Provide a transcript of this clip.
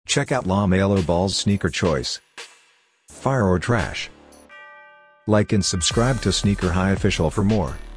Check out LaMelo Ball's sneaker choice. Fire or trash? Like and subscribe to Sneaker High Official for more.